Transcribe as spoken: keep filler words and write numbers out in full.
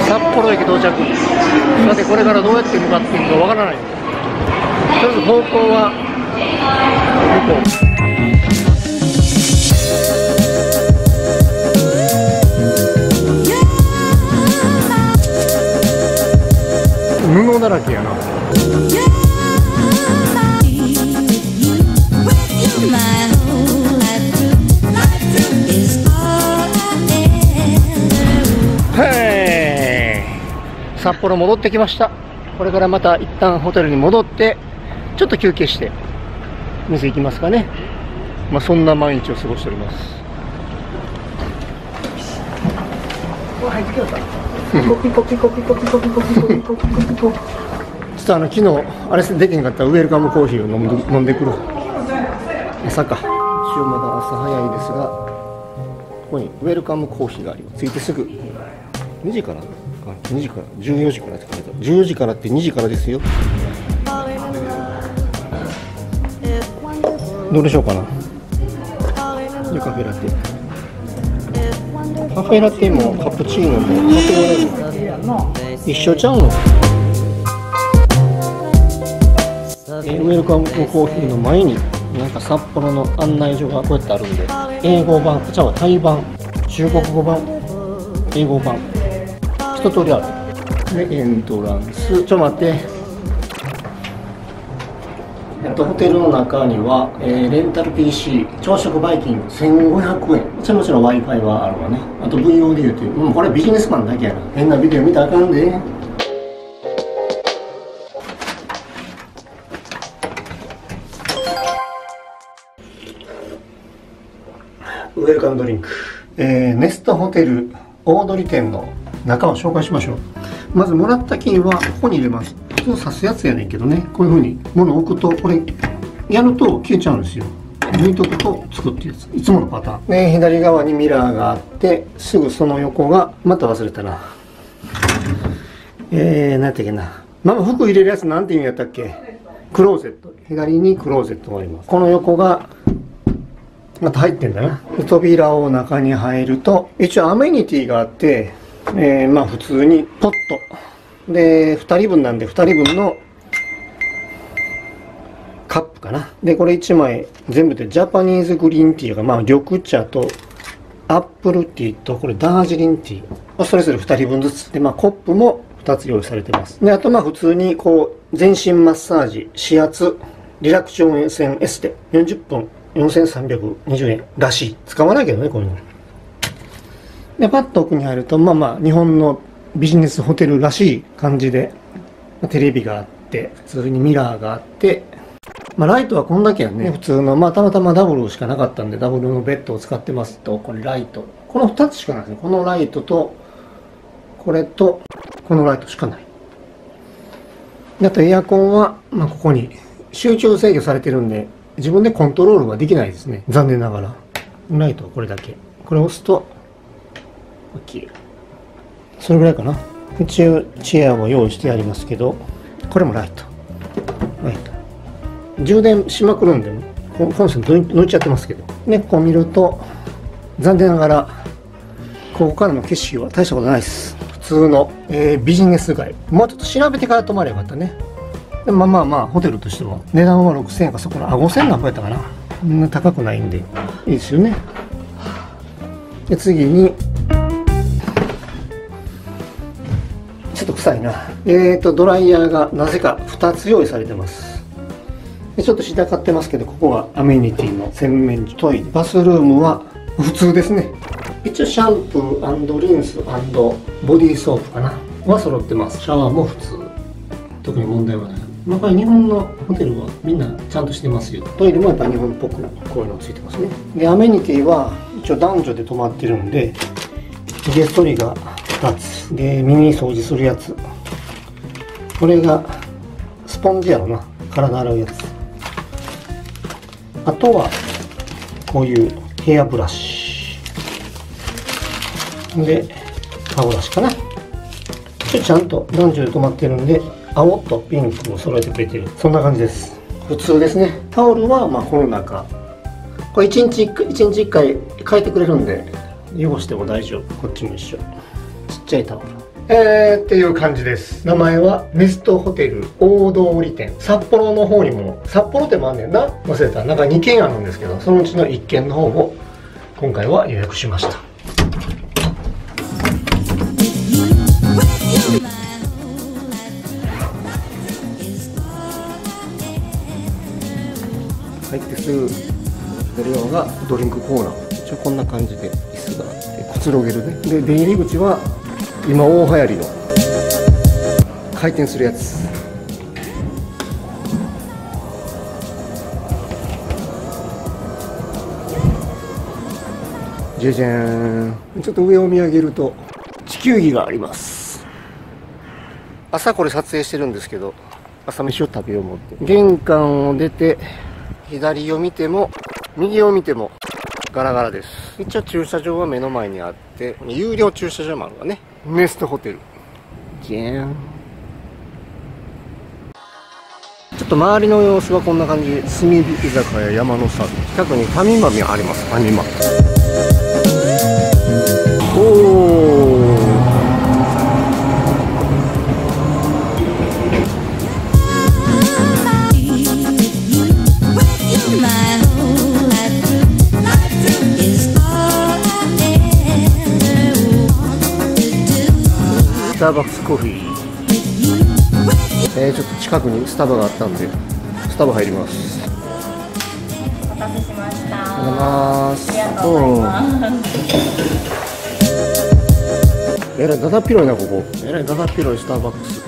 札幌駅到着。さてこれからどうやって向かっていくかわからない。とりあえず方向は向こう。布だらけやな。札幌戻ってきました。これからまた一旦ホテルに戻ってちょっと休憩して店行きますかね。まあそんな毎日を過ごしております。ちょっとあの昨日あれできんかったウェルカムコーヒーを飲んで、飲んでくる。朝か。一応まだ朝早いですが、ここにウェルカムコーヒーがあります。着いてすぐにじからにじからじゅうよじからって書いてある。じゅうよじからってにじからですよ。どうでしょうかな。カフェラテ。カフェラテもカプチーノもカフェラテも一緒ちゃうの。えウェルカムコーヒーの前になんか札幌の案内所がこうやってあるんで、英語版、じゃあタイ版、中国語版、英語版一通りある。でエントランス、ちょっと待って、えっとホテルの中には、えー、レンタル ピーシー 朝食バイキングせんごひゃくえん。もちろん Wi-Fi はあるわね。あと ブイオーディー という、うん、これビジネスマンだけやな。変なビデオ見たらあかんで。ウェルカムドリンク、えー、ネストホテル大通店の中を紹介しましょう。まずもらった金はここに入れます。普通刺すやつやねんけどね、こういう風に物を置くとこれやると消えちゃうんですよ。抜いとくとつくっていうやつ、いつものパターンね。左側にミラーがあって、すぐその横がまた忘れたな、えー、何やったっけな、ママ服入れるやつなんて意味やったっけ。クローゼット、左にクローゼットがあります。この横がまた入ってんだな。扉を中に入ると一応アメニティがあって、えー、まあ普通にポットでふたりぶんなんでふたりぶんのカップかな。でこれいちまい全部でジャパニーズグリーンティーが、まあ緑茶とアップルティーとこれダージリンティー、それぞれふたりぶんずつで、まあコップもふたつ用意されてます。であとまあ普通にこう全身マッサージ、指圧、リラクション線エステよんじゅっぷんよんせんさんびゃくにじゅうえんらしい。使わないけどね、こういうの。で、パッと奥に入ると、まあまあ、日本のビジネスホテルらしい感じで、テレビがあって、普通にミラーがあって、まあ、ライトはこんだけやね。普通の、まあ、たまたまダブルしかなかったんで、ダブルのベッドを使ってますと、これライト。このふたつしかないですね。このライトと、これと、このライトしかない。あとエアコンは、まあ、ここに集中制御されてるんで、自分でコントロールはできないですね。残念ながら。ライトはこれだけ。これを押すと、消える。それぐらいかな。一応、チェアを用意してありますけど、これもライト。ライト。充電しまくるんで、コンセント抜いちゃってますけど。ね、ここ見ると、残念ながら、ここからの景色は大したことないです。普通の、えー、ビジネス街。もうちょっと調べてから泊まればよかったね。まあまあまあホテルとしては値段はろくせんえんかそこら、あごせんなんぼやったかな。そんな高くないんでいいですよね。で次にちょっと臭いな、えーとドライヤーがなぜかふたつ用意されてます。でちょっとしだかってますけど、ここはアメニティの洗面所、トイレ、バスルームは普通ですね。一応シャンプー&リンス&ボディーソープかなは揃ってます。シャワーも普通、特に問題はない。まあ、これ日本のホテルはみんなちゃんとしてますよ。トイレもやっぱ日本っぽくこういうのついてますね。でアメニティは一応男女で泊まってるんで、ゲストリがふたつで耳掃除するやつ、これがスポンジやろな、体洗うやつ。あとはこういうヘアブラシで歯ブラシかな。ちゃんと男女で泊まってるんで青とピンクを揃えてくれてる、そんな感じです。普通ですね。タオルはまあこの中、これいちにちいっかいいちにちいっかい変えてくれるんで汚しても大丈夫。こっちも一緒。ちっちゃいタオルえー、っていう感じです。名前はネストホテル大通店。札幌の方にも、札幌店もあんねんな。忘れた。なんかにけんあるんですけど、そのうちのいっけんの方を今回は予約しました。入ってすぐ出るのがドリンクコーナー。一応こんな感じで椅子があってくつろげるね。で出入り口は今大流行りの回転するやつ。じゃじゃーん。ちょっと上を見上げると地球儀があります。朝これ撮影してるんですけど、朝飯を食べよう思って玄関を出て左を見ても右を見てもガラガラです。一応駐車場は目の前にあって、有料駐車場もあるわね。ネストホテル。じゃーん。ちょっと周りの様子はこんな感じで、炭火居酒屋山の里。近くにファミマもあります。ファミマ。おー。スターバックスコーヒー。えー、ちょっと近くにスタバがあったんでスタバ入ります。 お待たせしました。 ありがとうございます。 ありがとうございます。 えらいだだっ広いなここ。えらいだだっ広いスターバックス。